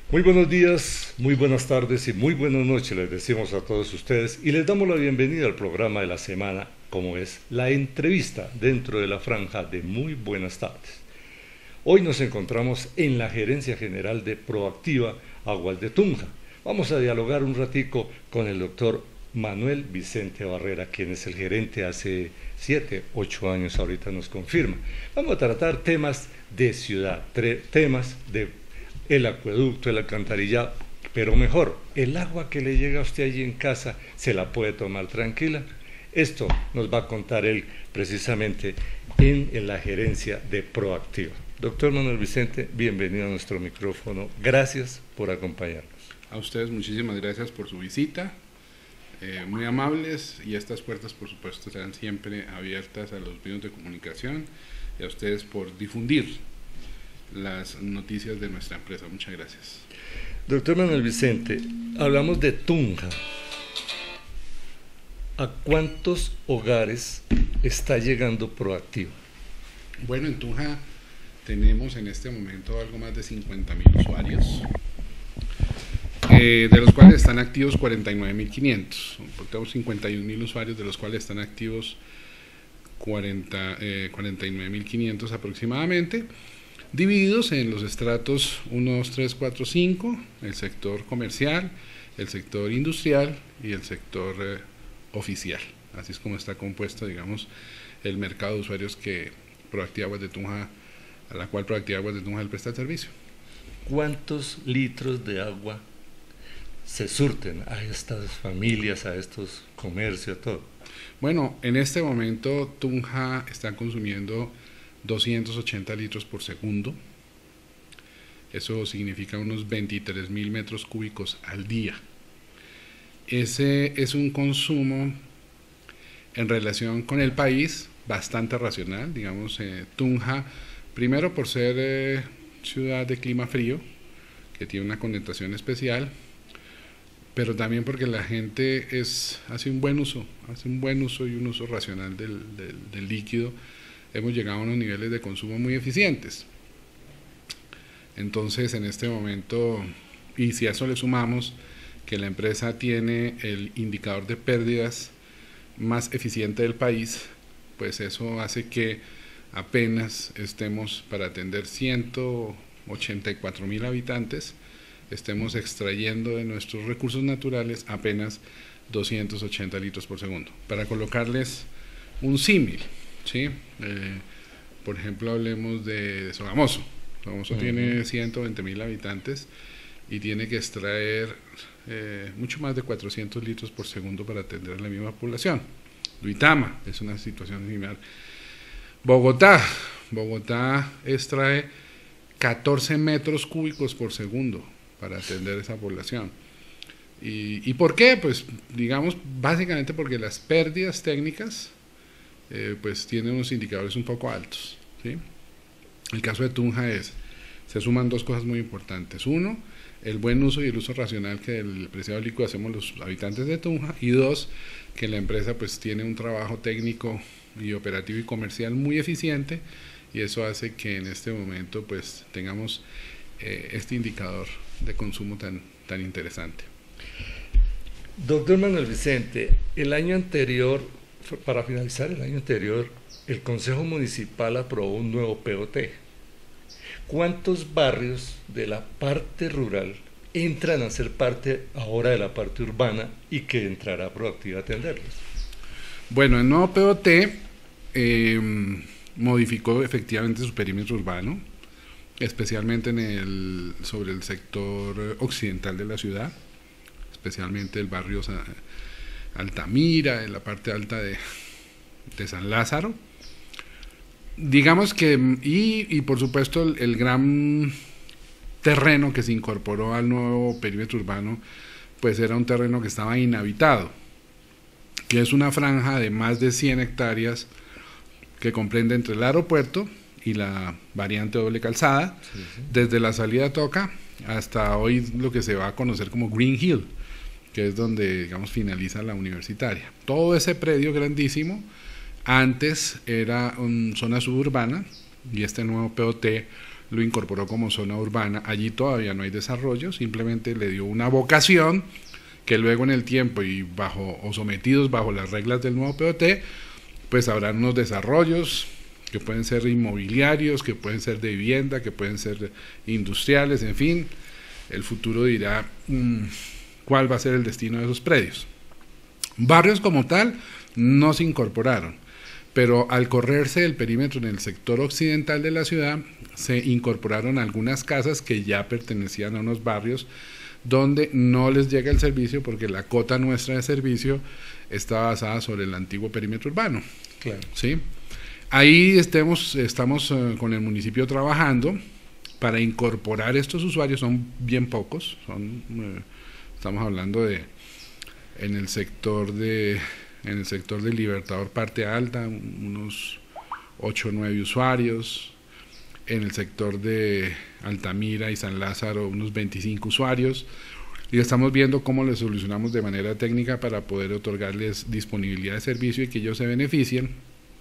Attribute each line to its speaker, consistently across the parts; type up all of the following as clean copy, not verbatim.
Speaker 1: Muy buenos días, muy buenas tardes y muy buenas noches les decimos a todos ustedes y les damos la bienvenida al programa de la semana, como es la entrevista dentro de la franja de Muy Buenas Tardes. Hoy nos encontramos en la Gerencia General de Proactiva Aguas de Tunja. Vamos a dialogar un ratico con el doctor Manuel Vicente Barrera, quien es el gerente hace 7, 8 años, ahorita nos confirma. Vamos a tratar temas de ciudad, temas de el acueducto, el alcantarillado, pero mejor, el agua que le llega a usted allí en casa, ¿se la puede tomar tranquila? Esto nos va a contar él precisamente en la gerencia de Proactiva. Doctor Manuel Vicente, bienvenido a nuestro micrófono. Gracias por acompañarnos.
Speaker 2: A ustedes muchísimas gracias por su visita, muy amables, y estas puertas por supuesto serán siempre abiertas a los medios de comunicación y a ustedes por difundir las noticias de nuestra empresa. Muchas gracias.
Speaker 1: Doctor Manuel Vicente, hablamos de Tunja. ¿A cuántos hogares está llegando Proactiva?
Speaker 2: Bueno, en Tunja tenemos en este momento algo más de 50.000 usuarios, de los cuales están activos 49.500. Tenemos 51.000 usuarios, de los cuales están activos 49.500 aproximadamente, divididos en los estratos 1, 2, 3, 4, 5, el sector comercial, el sector industrial y el sector oficial. Así es como está compuesto, digamos, el mercado de usuarios que Proactiva Aguas de Tunja, a la cual Proactiva Aguas de Tunja le presta el servicio.
Speaker 1: ¿Cuántos litros de agua se surten a estas familias, a estos comercios, a todo?
Speaker 2: Bueno, en este momento Tunja está consumiendo 280 litros por segundo. Eso significa unos 23.000 metros cúbicos al día. Ese es un consumo en relación con el país bastante racional. Digamos, Tunja, primero por ser ciudad de clima frío, que tiene una connotación especial, pero también porque la gente hace un buen uso y un uso racional del líquido. Hemos llegado a unos niveles de consumo muy eficientes. Entonces, en este momento, y si a eso le sumamos que la empresa tiene el indicador de pérdidas más eficiente del país, pues eso hace que apenas estemos, para atender 184.000 habitantes, estemos extrayendo de nuestros recursos naturales apenas 280 litros por segundo. Para colocarles un símil, ¿sí? Por ejemplo, hablemos de Sogamoso. Sogamoso tiene 120.000 habitantes y tiene que extraer mucho más de 400 litros por segundo para atender a la misma población. Duitama es una situación similar. Bogotá extrae 14 metros cúbicos por segundo para atender a esa población. ¿Y por qué? Pues digamos básicamente porque las pérdidas técnicas pues tienen unos indicadores un poco altos, ¿sí? El caso de Tunja se suman dos cosas muy importantes. Uno, el buen uso y el uso racional que el preciado líquido hacemos los habitantes de Tunja, y dos, que la empresa pues tiene un trabajo técnico y operativo y comercial muy eficiente, y eso hace que en este momento pues tengamos este indicador de consumo tan interesante.
Speaker 1: Doctor Manuel Vicente, el año anterior, para finalizar el año anterior, el Consejo Municipal aprobó un nuevo POT. ¿Cuántos barrios de la parte rural entran a ser parte ahora de la parte urbana y que entrará Proactiva a atenderlos?
Speaker 2: Bueno, el nuevo POT modificó efectivamente su perímetro urbano, especialmente sobre el sector occidental de la ciudad, especialmente el barrio Altamira, en la parte alta de San Lázaro. Digamos que, y por supuesto el gran terreno que se incorporó al nuevo perímetro urbano, pues era un terreno que estaba inhabitado, que es una franja de más de 100 hectáreas que comprende entre el aeropuerto y la variante doble calzada, desde la salida a Toca hasta hoy lo que se va a conocer como Green Hill, que es donde, digamos, finaliza la universitaria. Todo ese predio grandísimo antes era zona suburbana, y este nuevo POT lo incorporó como zona urbana. Allí todavía no hay desarrollo, simplemente le dio una vocación que luego en el tiempo y sometidos bajo las reglas del nuevo POT, pues habrán unos desarrollos que pueden ser inmobiliarios, que pueden ser de vivienda, que pueden ser industriales, en fin, el futuro dirá cuál va a ser el destino de esos predios. Barrios como tal no se incorporaron, pero al correrse el perímetro en el sector occidental de la ciudad, se incorporaron algunas casas que ya pertenecían a unos barrios donde no les llega el servicio porque la cota nuestra de servicio está basada sobre el antiguo perímetro urbano.
Speaker 1: Claro.
Speaker 2: ¿Sí? Ahí estamos con el municipio trabajando para incorporar estos usuarios, son bien pocos, estamos hablando de en el sector del Libertador Parte Alta, unos 8 o 9 usuarios, en el sector de Altamira y San Lázaro unos 25 usuarios, y estamos viendo cómo les solucionamos de manera técnica para poder otorgarles disponibilidad de servicio y que ellos se beneficien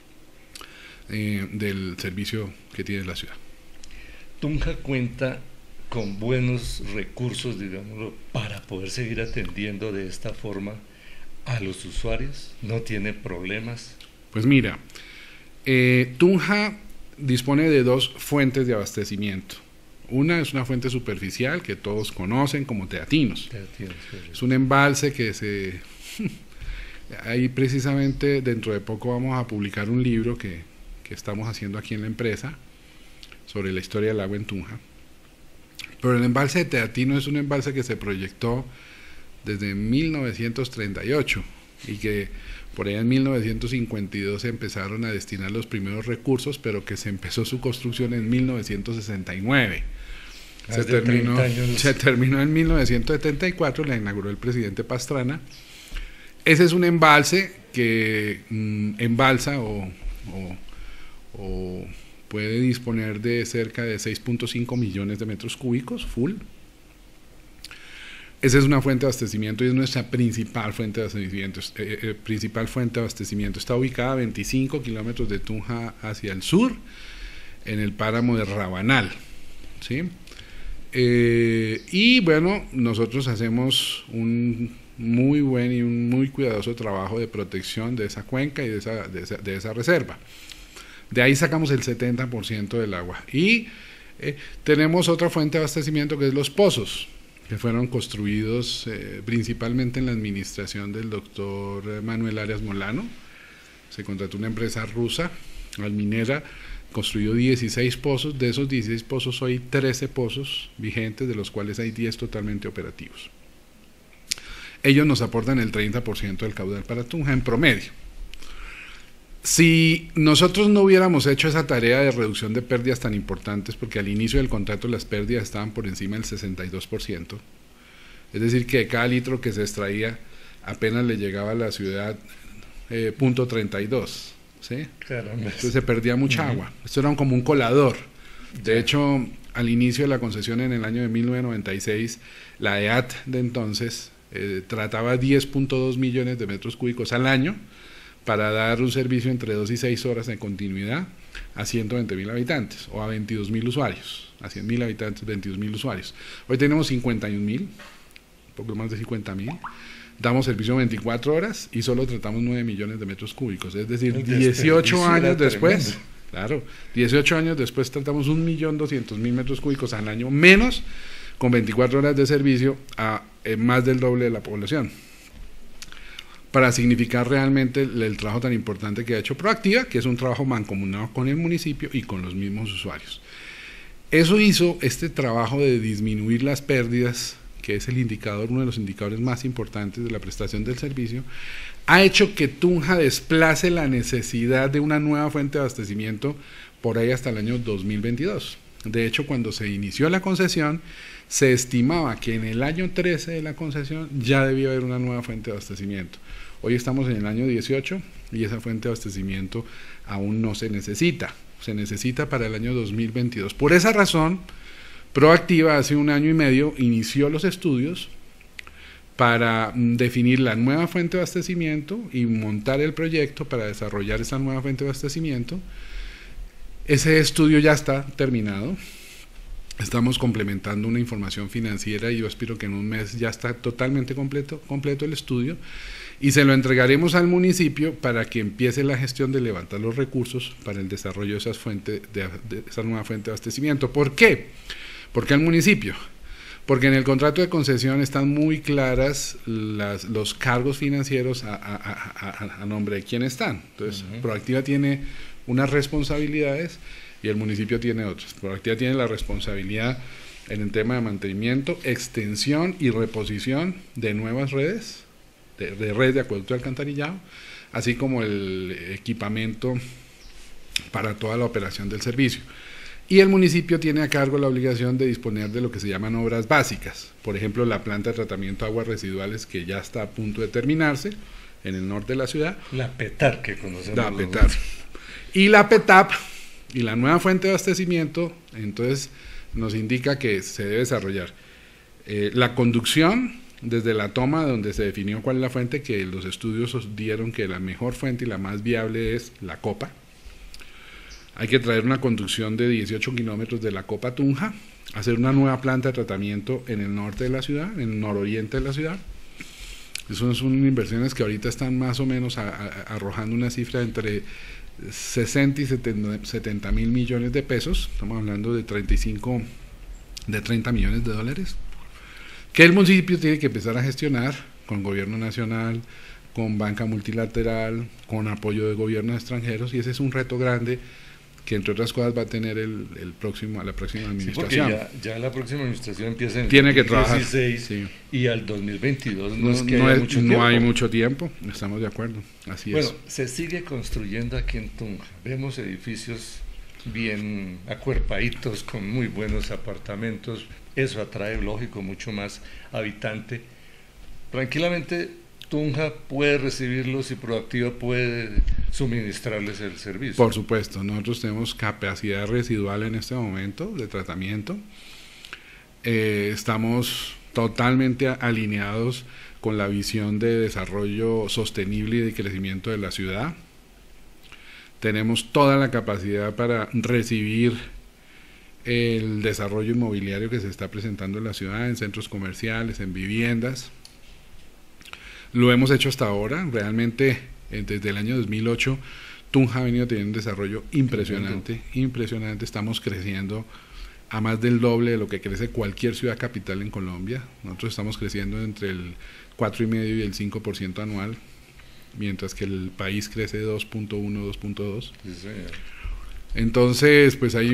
Speaker 2: del servicio que tiene la ciudad.
Speaker 1: Tunja cuenta con buenos recursos, digámoslo, para poder seguir atendiendo de esta forma a los usuarios, no tiene problemas.
Speaker 2: Pues mira, Tunja dispone de 2 fuentes de abastecimiento. Una es una fuente superficial que todos conocen como Teatinos. Es un embalse que ahí precisamente dentro de poco vamos a publicar un libro que estamos haciendo aquí en la empresa sobre la historia del agua en Tunja. Pero el embalse de Teatino es un embalse que se proyectó desde 1938 y que por ahí en 1952 se empezaron a destinar los primeros recursos, pero que se empezó su construcción en 1969. Se terminó en 1974, la inauguró el presidente Pastrana. Ese es un embalse que embalsa o puede disponer de cerca de 6.5 millones de metros cúbicos, full. Esa es una fuente de abastecimiento y es nuestra principal fuente de abastecimiento. Está ubicada a 25 kilómetros de Tunja hacia el sur, en el páramo de Rabanal, ¿sí? Y bueno, nosotros hacemos un muy buen y un muy cuidadoso trabajo de protección de esa cuenca y de esa reserva. De ahí sacamos el 70% del agua. Y tenemos otra fuente de abastecimiento que es los pozos, que fueron construidos principalmente en la administración del doctor Manuel Arias Molano. Se contrató una empresa rusa, Alminera, construyó 16 pozos. De esos 16 pozos hoy 13 pozos vigentes, de los cuales hay 10 totalmente operativos. Ellos nos aportan el 30% del caudal para Tunja en promedio. Si nosotros no hubiéramos hecho esa tarea de reducción de pérdidas tan importantes, porque al inicio del contrato las pérdidas estaban por encima del 62%, es decir, que de cada litro que se extraía apenas le llegaba a la ciudad .32, ¿sí? Entonces se perdía mucha agua. Esto era como un colador. De hecho, al inicio de la concesión en el año de 1996, la EAT de entonces trataba 10.2 millones de metros cúbicos al año para dar un servicio entre 2 y 6 horas de continuidad a 120.000 habitantes o a 22.000 usuarios, a 100.000 habitantes, 22.000 usuarios. Hoy tenemos 51.000, un poco más de 50.000, damos servicio 24 horas y solo tratamos 9 millones de metros cúbicos, es decir, 18 años después, claro, 18 años después tratamos 1.200.000 metros cúbicos al año menos, con 24 horas de servicio a más del doble de la población, para significar realmente el trabajo tan importante que ha hecho Proactiva, que es un trabajo mancomunado con el municipio y con los mismos usuarios. Eso hizo este trabajo de disminuir las pérdidas, que es uno de los indicadores más importantes de la prestación del servicio, ha hecho que Tunja desplace la necesidad de una nueva fuente de abastecimiento por ahí hasta el año 2022. De hecho, cuando se inició la concesión, se estimaba que en el año 13 de la concesión ya debía haber una nueva fuente de abastecimiento. Hoy estamos en el año 18 y esa fuente de abastecimiento aún no se necesita para el año 2022. Por esa razón, Proactiva hace 1 año y medio inició los estudios para definir la nueva fuente de abastecimiento y montar el proyecto para desarrollar esa nueva fuente de abastecimiento. Ese estudio ya está terminado, Estamos complementando una información financiera y yo espero que en un mes ya está totalmente completo el estudio y se lo entregaremos al municipio para que empiece la gestión de levantar los recursos para el desarrollo de esa nueva fuente de abastecimiento. ¿Por qué? ¿Por qué al municipio? Porque en el contrato de concesión están muy claras los cargos financieros a nombre de quién están. Entonces, Proactiva tiene unas responsabilidades y el municipio tiene otras. Proactiva tiene la responsabilidad en el tema de mantenimiento, extensión y reposición de nuevas redes, de redes de acueducto y alcantarillado, así como el equipamiento para toda la operación del servicio. Y el municipio tiene a cargo la obligación de disponer de lo que se llaman obras básicas, por ejemplo la planta de tratamiento de aguas residuales que ya está a punto de terminarse en el norte de la ciudad.
Speaker 1: La PETAR que conocemos.
Speaker 2: La PETAR. Y la PETAP y la nueva fuente de abastecimiento, entonces nos indica que se debe desarrollar la conducción desde la toma donde se definió cuál es la fuente, que los estudios dieron que la mejor fuente y la más viable es la Copa. Hay que traer una conducción de 18 kilómetros de la Copa a Tunja, hacer una nueva planta de tratamiento en el norte de la ciudad, en el nororiente de la ciudad. Esas son inversiones que ahorita están más o menos arrojando una cifra entre 60 y 70 mil millones de pesos, estamos hablando de 30 millones de dólares, que el municipio tiene que empezar a gestionar con gobierno nacional, con banca multilateral, con apoyo de gobiernos extranjeros, y ese es un reto grande que entre otras cosas va a tener la próxima administración.
Speaker 1: Sí, porque ya la próxima administración empieza en el
Speaker 2: tiene
Speaker 1: 2016
Speaker 2: que trabajar, sí.
Speaker 1: Y al 2022
Speaker 2: no hay mucho tiempo, estamos de acuerdo, así es.
Speaker 1: Bueno, se sigue construyendo aquí en Tunja, vemos edificios bien acuerpaditos, con muy buenos apartamentos, eso atrae, lógico, mucho más habitante. Tranquilamente Tunja puede recibirlos y Proactiva puede suministrarles el servicio.
Speaker 2: Por supuesto, nosotros tenemos capacidad residual en este momento de tratamiento. Estamos totalmente alineados con la visión de desarrollo sostenible y de crecimiento de la ciudad. Tenemos toda la capacidad para recibir el desarrollo inmobiliario que se está presentando en la ciudad, en centros comerciales, en viviendas. Lo hemos hecho hasta ahora, realmente desde el año 2008 Tunja ha venido teniendo un desarrollo impresionante, estamos creciendo a más del doble de lo que crece cualquier ciudad capital en Colombia. Nosotros estamos creciendo entre el 4,5% y el 5% anual, mientras que el país crece 2,1, 2,2.
Speaker 1: Sí, señor.
Speaker 2: Entonces, pues hay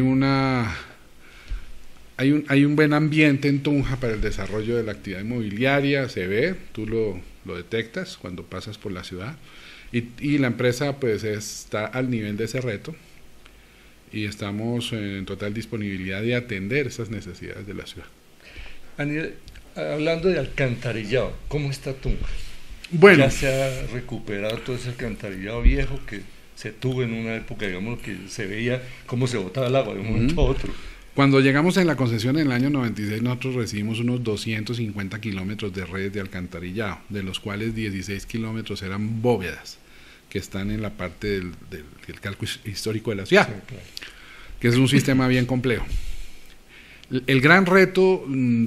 Speaker 2: un buen ambiente en Tunja para el desarrollo de la actividad inmobiliaria, se ve, tú lo detectas cuando pasas por la ciudad, y la empresa pues está al nivel de ese reto y estamos en total disponibilidad de atender esas necesidades de la ciudad.
Speaker 1: Hablando de alcantarillado, ¿cómo está Tunja?
Speaker 2: Bueno,
Speaker 1: ya se ha recuperado todo ese alcantarillado viejo que se tuvo en una época, digamos, que se veía cómo se botaba el agua de un momento a otro.
Speaker 2: Cuando llegamos en la concesión en el año 96, nosotros recibimos unos 250 kilómetros de redes de alcantarillado, de los cuales 16 kilómetros eran bóvedas, que están en la parte del calco histórico de la ciudad, sí, claro, que es un sistema bien complejo. El gran reto en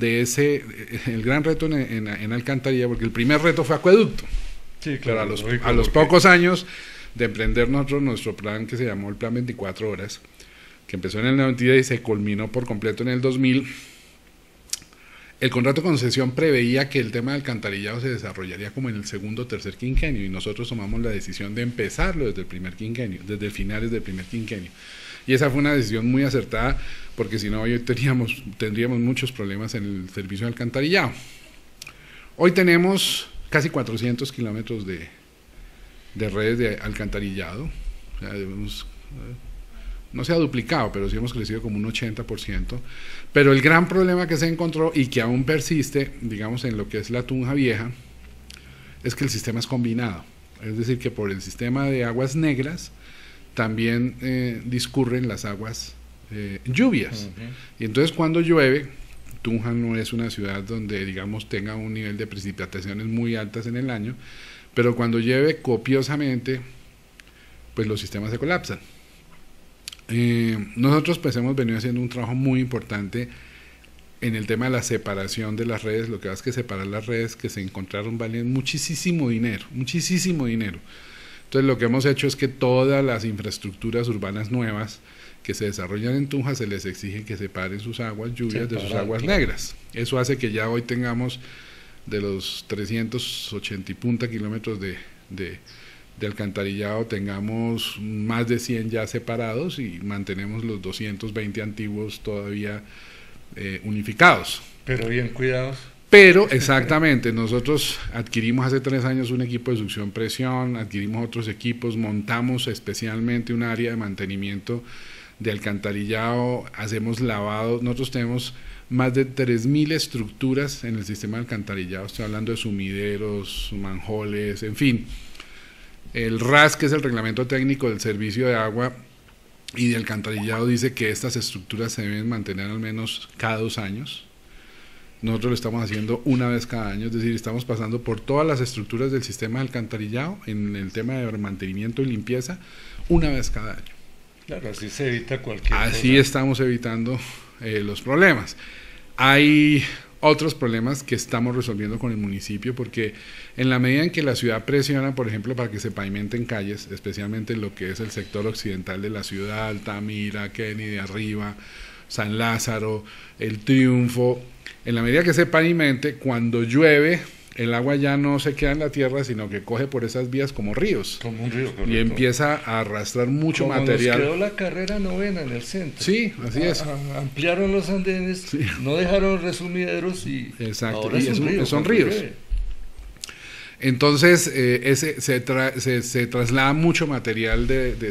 Speaker 2: alcantarilla, porque el primer reto fue acueducto, sí, claro, pero a los pocos años de emprender nuestro plan, que se llamó el Plan 24 Horas, que empezó en el 92 y se culminó por completo en el 2000, el contrato de concesión preveía que el tema del alcantarillado se desarrollaría como en el segundo o tercer quinquenio, y nosotros tomamos la decisión de empezarlo desde el primer quinquenio, desde finales del primer quinquenio. Y esa fue una decisión muy acertada, porque si no hoy tendríamos muchos problemas en el servicio de alcantarillado. Hoy tenemos casi 400 kilómetros de redes de alcantarillado, o sea, no se ha duplicado, pero sí hemos crecido como un 80%, pero el gran problema que se encontró y que aún persiste, digamos, en lo que es la Tunja Vieja, es que el sistema es combinado, es decir, que por el sistema de aguas negras también discurren las aguas lluvias, y entonces cuando llueve, Tunja no es una ciudad donde, digamos, tenga un nivel de precipitaciones muy altas en el año, pero cuando llueve copiosamente, pues los sistemas se colapsan. Nosotros pues hemos venido haciendo un trabajo muy importante en el tema de la separación de las redes, lo que pasa es que separar las redes que se encontraron valen muchísimo dinero, muchísimo dinero. Entonces lo que hemos hecho es que todas las infraestructuras urbanas nuevas que se desarrollan en Tunja se les exige que separen sus aguas lluvias de sus aguas negras. Eso hace que ya hoy tengamos de los 380 y punta kilómetros de alcantarillado, tengamos más de 100 ya separados y mantenemos los 220 antiguos todavía unificados.
Speaker 1: Pero bien cuidados.
Speaker 2: Pero exactamente, nosotros adquirimos hace 3 años un equipo de succión presión, adquirimos otros equipos, montamos especialmente un área de mantenimiento de alcantarillado, hacemos lavado, nosotros tenemos más de 3.000 estructuras en el sistema de alcantarillado, estoy hablando de sumideros, manjoles, en fin. El RAS, que es el reglamento técnico del servicio de agua y de alcantarillado, dice que estas estructuras se deben mantener al menos cada 2 años. Nosotros lo estamos haciendo una vez cada año, es decir, estamos pasando por todas las estructuras del sistema de alcantarillado en el tema de mantenimiento y limpieza una vez cada año.
Speaker 1: Claro, así se evita cualquier cosa.
Speaker 2: Así estamos evitando los problemas. Hay otros problemas que estamos resolviendo con el municipio, porque en la medida en que la ciudad presiona, por ejemplo, para que se pavimenten calles, especialmente en lo que es el sector occidental de la ciudad, Altamira, Kennedy, Arriba, San Lázaro, El Triunfo, en la medida que se pavimente, cuando llueve, el agua ya no se queda en la tierra, sino que coge por esas vías como ríos.
Speaker 1: Como un río, correcto.
Speaker 2: Y empieza a arrastrar mucho
Speaker 1: como
Speaker 2: material.
Speaker 1: Nos quedó la carrera 9ª en el centro.
Speaker 2: Sí, así es.
Speaker 1: Ampliaron los andenes, sí. No dejaron resumideros y
Speaker 2: exacto.
Speaker 1: Ahora
Speaker 2: y
Speaker 1: es un río,
Speaker 2: son ríos. Entonces se traslada mucho material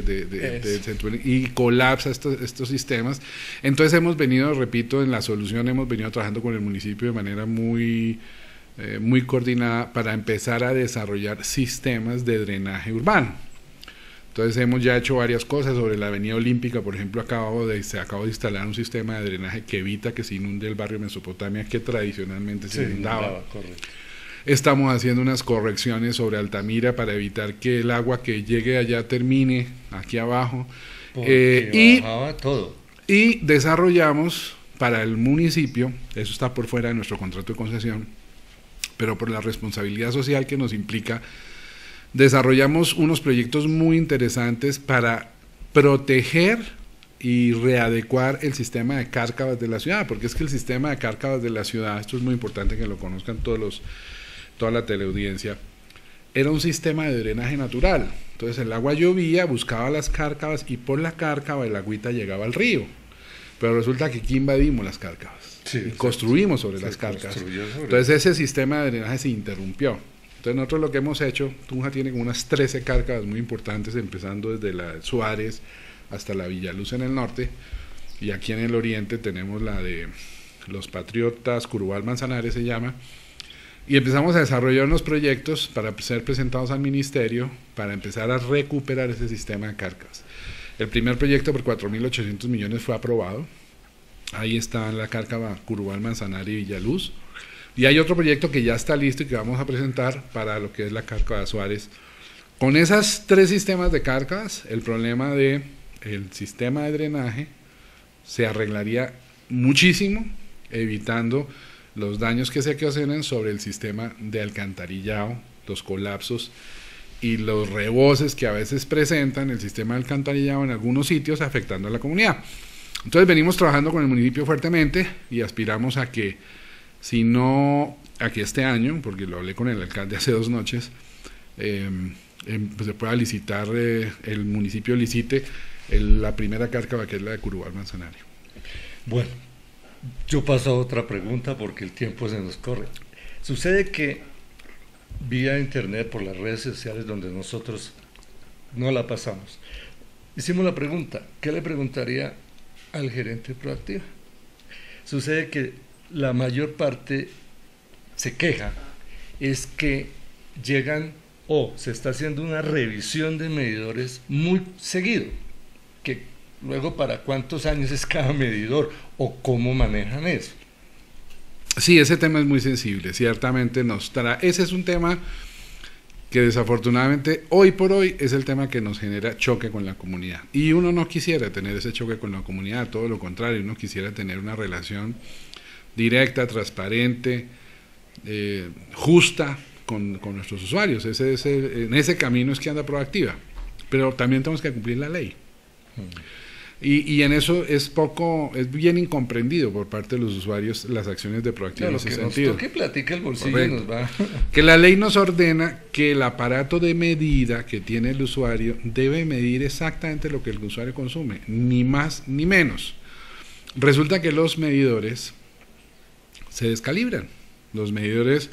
Speaker 2: y colapsa estos sistemas. Entonces hemos venido, repito, en la solución hemos venido trabajando con el municipio de manera muy coordinada para empezar a desarrollar sistemas de drenaje urbano. Entonces hemos ya hecho varias cosas. Sobre la avenida Olímpica, por ejemplo, se acabó de instalar un sistema de drenaje que evita que se inunde el barrio Mesopotamia, que tradicionalmente se inundaba. Correcto. Estamos haciendo unas correcciones sobre Altamira para evitar que el agua que llegue allá termine aquí abajo.
Speaker 1: Bajaba todo.
Speaker 2: Y desarrollamos para el municipio, eso está por fuera de nuestro contrato de concesión, pero por la responsabilidad social que nos implica, desarrollamos unos proyectos muy interesantes para proteger y readecuar el sistema de cárcavas de la ciudad, porque es que el sistema de cárcavas de la ciudad, esto es muy importante que lo conozcan toda la teleaudiencia, era un sistema de drenaje natural. Entonces el agua llovía, buscaba las cárcavas y por la cárcava el agüita llegaba al río. Pero resulta que aquí invadimos las cárcavas y construimos sobre las cárcavas. Entonces ese sistema de drenaje se interrumpió. Entonces nosotros lo que hemos hecho, Tunja tiene como unas 13 cárcavas muy importantes, empezando desde la Suárez hasta la Villaluz en el norte, y aquí en el oriente tenemos la de los Patriotas, Curubal Manzanares se llama, y empezamos a desarrollar unos proyectos para ser presentados al ministerio para empezar a recuperar ese sistema de cárcavas. El primer proyecto por 4.800 millones fue aprobado. Ahí está la cárcava Curubal, Manzanares y Villaluz. Y hay otro proyecto que ya está listo y que vamos a presentar para lo que es la cárcava de Suárez. Con esas 3 sistemas de cárcavas, el problema del sistema de drenaje se arreglaría muchísimo, evitando los daños que se ocasionan sobre el sistema de alcantarillado, los colapsos y los reboses que a veces presentan el sistema de alcantarillado en algunos sitios, afectando a la comunidad. Entonces venimos trabajando con el municipio fuertemente y aspiramos a que, si no, a que este año, porque lo hablé con el alcalde hace 2 noches, pues se pueda licitar, el municipio licite la primera cárcava, que es la de Curubal Manzanares.
Speaker 1: Bueno, yo paso a otra pregunta porque el tiempo se nos corre. Sucede que vía internet, por las redes sociales donde nosotros no la pasamos, hicimos la pregunta: ¿qué le preguntaría al gerente Proactiva? Sucede que la mayor parte se queja es que llegan o se está haciendo una revisión de medidores muy seguido, que luego para cuántos años es cada medidor o cómo manejan eso.
Speaker 2: Sí, ese tema es muy sensible, ciertamente ese es un tema que desafortunadamente hoy por hoy es el tema que nos genera choque con la comunidad, y uno no quisiera tener ese choque con la comunidad, todo lo contrario, uno quisiera tener una relación directa, transparente, justa con nuestros usuarios. En ese camino es que anda Proactiva, pero también tenemos que cumplir la ley. Y en eso es bien incomprendido por parte de los usuarios las acciones de Proactiva, en ese sentido.
Speaker 1: Lo que platica el bolsillo.
Speaker 2: Correcto.
Speaker 1: Nos va.
Speaker 2: Que la ley nos ordena que el aparato de medida que tiene el usuario debe medir exactamente lo que el usuario consume, ni más ni menos. Resulta que los medidores se descalibran, los medidores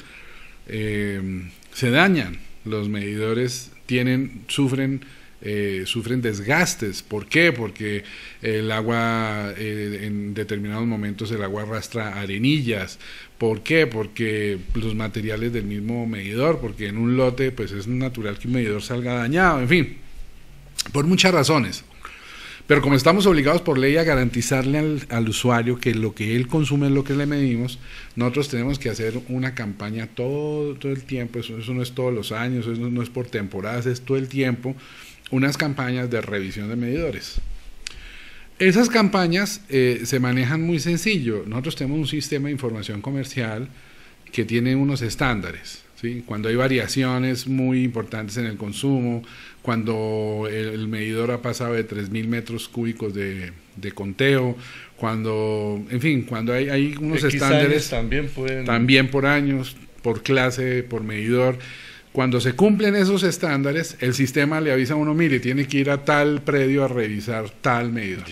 Speaker 2: se dañan, los medidores sufren desgastes. ¿Por qué? Porque el agua, en determinados momentos el agua arrastra arenillas. ¿Por qué? Porque los materiales del mismo medidor, porque en un lote pues es natural que un medidor salga dañado, en fin, por muchas razones. Pero como estamos obligados por ley a garantizarle al usuario que lo que él consume es lo que le medimos, nosotros tenemos que hacer una campaña todo el tiempo. Eso no es todos los años, eso no es por temporadas, es todo el tiempo, unas campañas de revisión de medidores. Esas campañas se manejan muy sencillo. Nosotros tenemos un sistema de información comercial que tiene unos estándares, ¿sí? Cuando hay variaciones muy importantes en el consumo, cuando el medidor ha pasado de 3.000 metros cúbicos de conteo, cuando hay unos estándares también por años, por clase, por medidor. Cuando se cumplen esos estándares, el sistema le avisa a uno: mire, tiene que ir a tal predio a revisar tal medidor.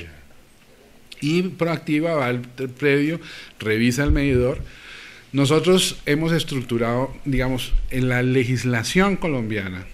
Speaker 2: Y Proactiva va al predio, revisa el medidor. Nosotros hemos estructurado, digamos, en la legislación colombiana,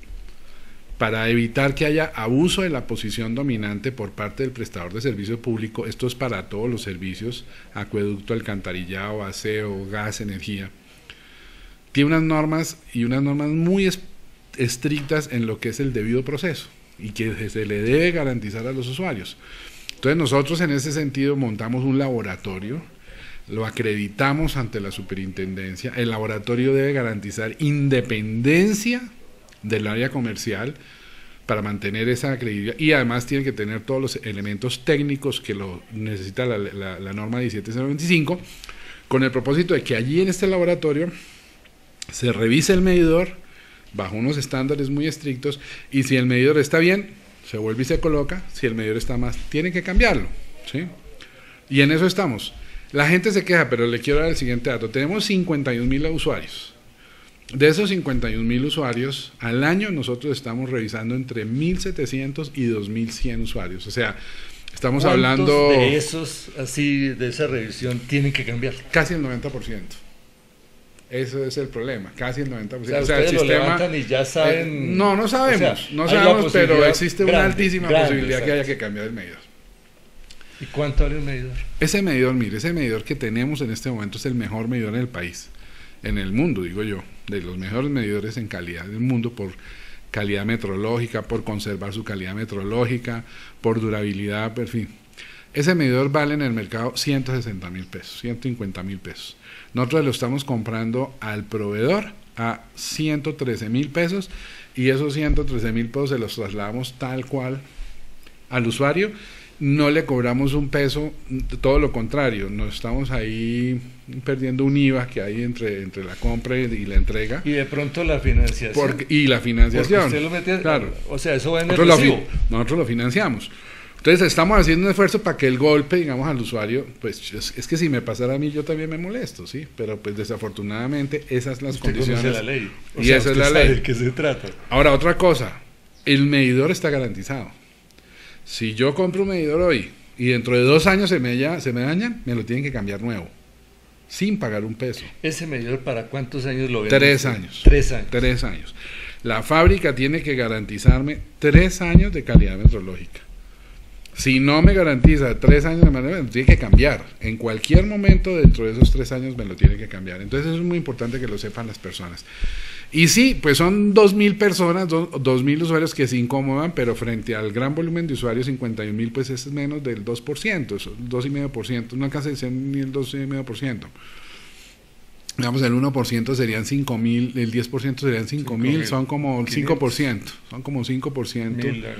Speaker 2: para evitar que haya abuso de la posición dominante por parte del prestador de servicio público. Esto es para todos los servicios: acueducto, alcantarillado, aseo, gas, energía. Tiene unas normas muy estrictas en lo que es el debido proceso y que se le debe garantizar a los usuarios. Entonces nosotros en ese sentido montamos un laboratorio, lo acreditamos ante la superintendencia. El laboratorio debe garantizar independencia del área comercial para mantener esa credibilidad, y además tiene que tener todos los elementos técnicos que lo necesita la norma 17025, con el propósito de que allí en este laboratorio se revise el medidor bajo unos estándares muy estrictos, y si el medidor está bien, se vuelve y se coloca. Si el medidor está más, tiene que cambiarlo, ¿sí? Y en eso estamos. La gente se queja, pero le quiero dar el siguiente dato. Tenemos 51.000 usuarios. De esos 51.000 usuarios, al año nosotros estamos revisando entre 1.700 y 2.100 usuarios. O sea, estamos hablando...
Speaker 1: de esos, así, de esa revisión, tienen que cambiar?
Speaker 2: Casi el 90%. Eso es el problema, casi el 90%.
Speaker 1: O sea, el sistema, lo levantan y ya saben...
Speaker 2: no sabemos, pero existe una altísima posibilidad que haya que cambiar el medidor.
Speaker 1: ¿Y cuánto vale el medidor?
Speaker 2: Ese medidor que tenemos en este momento es el mejor medidor en el país, en el mundo, digo yo, de los mejores medidores en calidad del mundo, por calidad metrológica, por conservar su calidad metrológica, por durabilidad, en fin. Ese medidor vale en el mercado 160.000 pesos, 150.000 pesos. Nosotros lo estamos comprando al proveedor a 113.000 pesos, y esos 113.000 pesos se los trasladamos tal cual al usuario. No le cobramos un peso, todo lo contrario, nos estamos ahí perdiendo un IVA que hay entre la compra y la entrega.
Speaker 1: Y de pronto la financiación.
Speaker 2: Y la financiación.
Speaker 1: Porque usted lo mete,
Speaker 2: claro.
Speaker 1: O sea, eso va en el recibo.
Speaker 2: Nosotros lo financiamos. Entonces estamos haciendo un esfuerzo para que el golpe, digamos, al usuario, pues es que si me pasara a mí yo también me molesto, ¿sí? Pero pues desafortunadamente esas son las condiciones.
Speaker 1: Conoce la ley.
Speaker 2: Y esa es la ley.
Speaker 1: ¿De qué se trata?
Speaker 2: Ahora, otra cosa, el medidor está garantizado. Si yo compro un medidor hoy y dentro de 2 años se me dañan, me lo tienen que cambiar nuevo, sin pagar un peso.
Speaker 1: ¿Ese medidor para cuántos años lo venden?
Speaker 2: 3 años.
Speaker 1: 3 años.
Speaker 2: 3 años. La fábrica tiene que garantizarme 3 años de calidad metrológica. Si no me garantiza 3 años de manera, me lo tiene que cambiar. En cualquier momento dentro de esos 3 años me lo tiene que cambiar. Entonces eso es muy importante que lo sepan las personas. Y sí, pues son 2.000 personas, 2.000 usuarios que se incomodan, pero frente al gran volumen de usuarios, 51.000, pues es menos del 2%, 2,5%, no alcanza a ser ni el 2,5%. Digamos, el 1% serían 5.000, el 10% serían 5.000, son como 5%, son como 5%.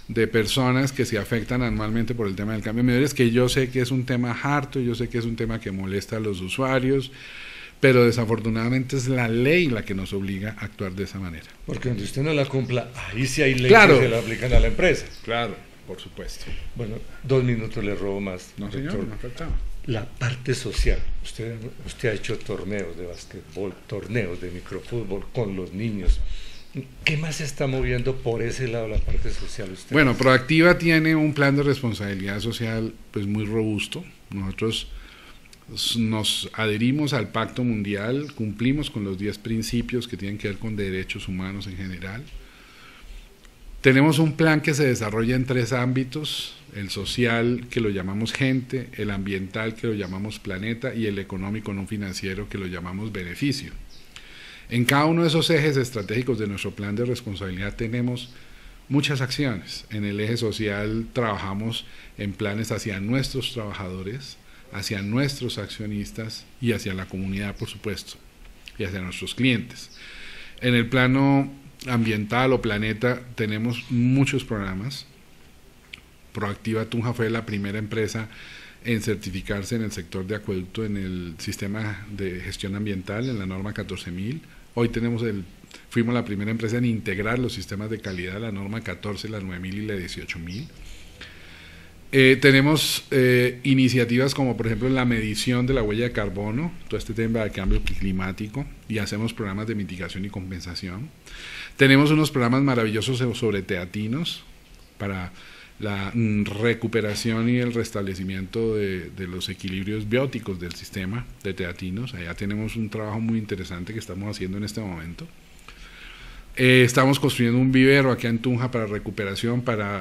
Speaker 2: de personas que se afectan anualmente por el tema del cambio de medidores, que yo sé que es un tema harto, yo sé que es un tema que molesta a los usuarios, pero desafortunadamente es la ley la que nos obliga a actuar de esa manera.
Speaker 1: Porque donde usted no la cumpla, ahí sí hay leyes
Speaker 2: Claro.
Speaker 1: que se la aplican a la empresa.
Speaker 2: Claro, por supuesto.
Speaker 1: Bueno, 2 minutos le robo más.
Speaker 2: No,
Speaker 1: doctor.
Speaker 2: señor, no faltaba.
Speaker 1: La parte social. Usted ha hecho torneos de básquetbol, torneos de microfútbol con los niños. ¿Qué más se está moviendo por ese lado la parte social usted?
Speaker 2: Bueno, Proactiva tiene un plan de responsabilidad social pues muy robusto. Nosotros nos adherimos al Pacto Mundial, cumplimos con los 10 principios que tienen que ver con derechos humanos en general. Tenemos un plan que se desarrolla en 3 ámbitos: el social, que lo llamamos gente; el ambiental, que lo llamamos planeta; y el económico no financiero, que lo llamamos beneficio. En cada uno de esos ejes estratégicos de nuestro plan de responsabilidad tenemos muchas acciones. En el eje social trabajamos en planes hacia nuestros trabajadores, hacia nuestros accionistas y hacia la comunidad, por supuesto, y hacia nuestros clientes. En el plano ambiental o planeta tenemos muchos programas. Proactiva Tunja fue la primera empresa en certificarse en el sector de acueducto en el sistema de gestión ambiental, en la norma 14.000. Hoy fuimos la primera empresa en integrar los sistemas de calidad, la norma 14, la 9.000 y la 18.000. Tenemos iniciativas como por ejemplo la medición de la huella de carbono, todo este tema de cambio climático, y hacemos programas de mitigación y compensación. Tenemos unos programas maravillosos sobre teatinos para la recuperación y el restablecimiento de los equilibrios bióticos del sistema de teatinos. Allá tenemos un trabajo muy interesante que estamos haciendo en este momento. Estamos construyendo un vivero aquí en Tunja para recuperación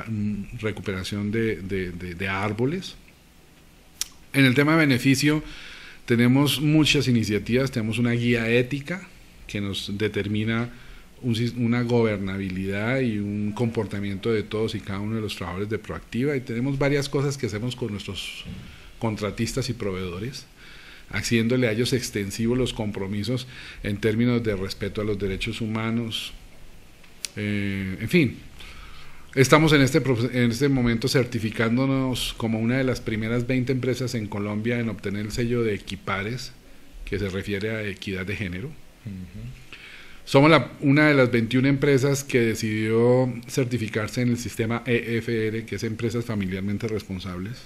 Speaker 2: de árboles. En el tema de beneficio tenemos muchas iniciativas. Tenemos una guía ética que nos determina una gobernabilidad y un comportamiento de todos y cada uno de los trabajadores de Proactiva, y tenemos varias cosas que hacemos con nuestros contratistas y proveedores, haciéndole a ellos extensivos los compromisos en términos de respeto a los derechos humanos. En fin, estamos en este momento certificándonos como una de las primeras 20 empresas en Colombia en obtener el sello de Equipares, que se refiere a equidad de género. Somos una de las 21 empresas que decidió certificarse en el sistema EFR, que es Empresas Familiarmente Responsables.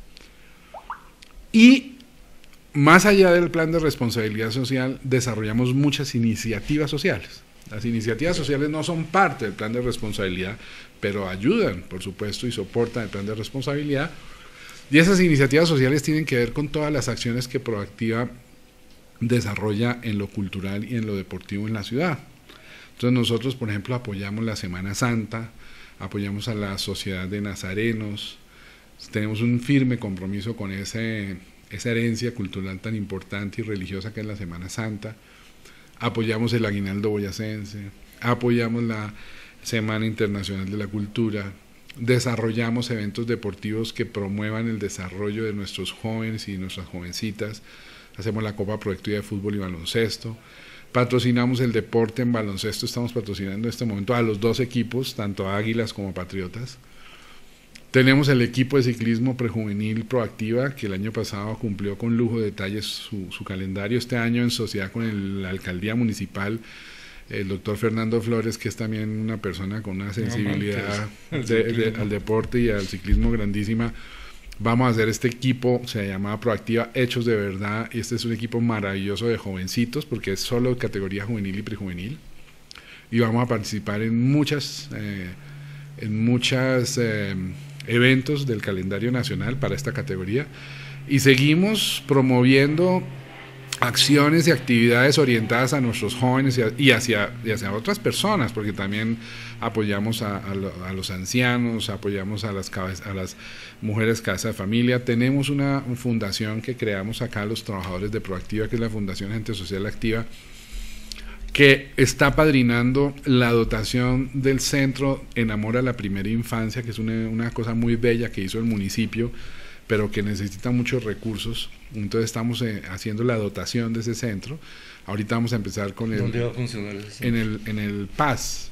Speaker 2: Y más allá del plan de responsabilidad social, desarrollamos muchas iniciativas sociales. Las iniciativas sociales no son parte del plan de responsabilidad, pero ayudan, por supuesto, y soportan el plan de responsabilidad. Y esas iniciativas sociales tienen que ver con todas las acciones que Proactiva desarrolla en lo cultural y en lo deportivo en la ciudad. Entonces nosotros, por ejemplo, apoyamos la Semana Santa, apoyamos a la Sociedad de Nazarenos, tenemos un firme compromiso con esa herencia cultural tan importante y religiosa que es la Semana Santa. Apoyamos el aguinaldo boyacense, apoyamos la Semana Internacional de la Cultura, desarrollamos eventos deportivos que promuevan el desarrollo de nuestros jóvenes y nuestras jovencitas, hacemos la Copa Proactiva de Fútbol y Baloncesto, patrocinamos el deporte en baloncesto, estamos patrocinando en este momento a los 2 equipos, tanto a Águilas como a Patriotas. Tenemos el equipo de ciclismo prejuvenil Proactiva, que el año pasado cumplió con lujo de detalles su calendario. Este año, en sociedad con la alcaldía municipal, el doctor Fernando Flores, que es también una persona con una sensibilidad al deporte y al ciclismo grandísima, vamos a hacer este equipo, se llama Proactiva Hechos de Verdad, y este es un equipo maravilloso de jovencitos, porque es solo categoría juvenil y prejuvenil, y vamos a participar en muchas eventos del calendario nacional para esta categoría, y seguimos promoviendo acciones y actividades orientadas a nuestros jóvenes y hacia otras personas, porque también apoyamos a los ancianos, apoyamos a las mujeres cabeza de familia. Tenemos una fundación que creamos acá, los trabajadores de Proactiva, que es la Fundación Gente Social Activa, que está padrinando la dotación del Centro en Amor a la Primera Infancia, que es una cosa muy bella que hizo el municipio, pero que necesita muchos recursos. Entonces estamos haciendo la dotación de ese centro. Ahorita vamos a empezar con
Speaker 1: ¿Dónde va a funcionar ese centro?
Speaker 2: En el PAS,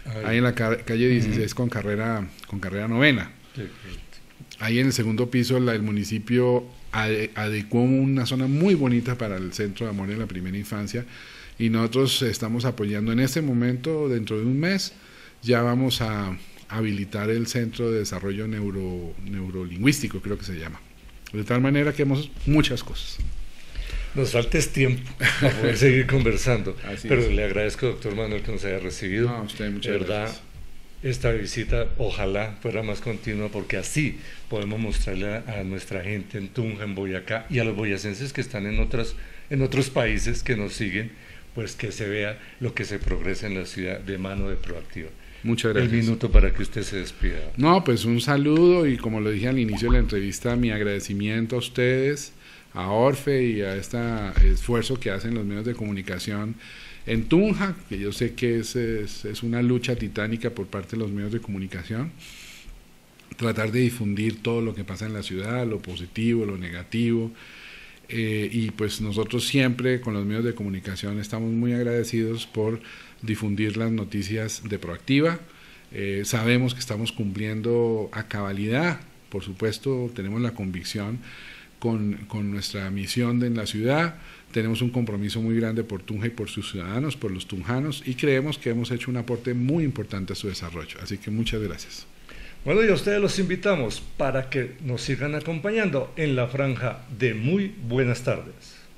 Speaker 2: ahí en la calle 16 con carrera novena. Ahí en el segundo piso el municipio adecuó una zona muy bonita para el Centro de Amor en la Primera Infancia, y nosotros estamos apoyando en este momento. Dentro de un mes ya vamos a habilitar el Centro de Desarrollo Neurolingüístico, creo que se llama. De tal manera que hemos muchas cosas.
Speaker 1: Nos falta tiempo para poder seguir conversando. Pero
Speaker 2: es.
Speaker 1: Le agradezco, doctor Manuel, que nos haya recibido.
Speaker 2: No, a usted, muchas gracias.
Speaker 1: Esta visita ojalá fuera más continua, porque así podemos mostrarle a nuestra gente en Tunja, en Boyacá, y a los boyacenses que están en otros países que nos siguen, pues que se vea lo que se progresa en la ciudad de mano de Proactiva.
Speaker 2: Muchas gracias.
Speaker 1: El minuto para que usted se despida.
Speaker 2: No, pues un saludo, y como lo dije al inicio de la entrevista, mi agradecimiento a ustedes, a Orfe y a este esfuerzo que hacen los medios de comunicación en Tunja, que yo sé que es una lucha titánica por parte de los medios de comunicación, tratar de difundir todo lo que pasa en la ciudad, lo positivo, lo negativo, y pues nosotros siempre con los medios de comunicación estamos muy agradecidos por difundir las noticias de Proactiva. Sabemos que estamos cumpliendo a cabalidad, por supuesto tenemos la convicción con nuestra misión en la ciudad, tenemos un compromiso muy grande por Tunja y por sus ciudadanos, por los tunjanos, y creemos que hemos hecho un aporte muy importante a su desarrollo, así que muchas gracias.
Speaker 1: Bueno, y a ustedes los invitamos para que nos sigan acompañando en la franja de Muy Buenas Tardes.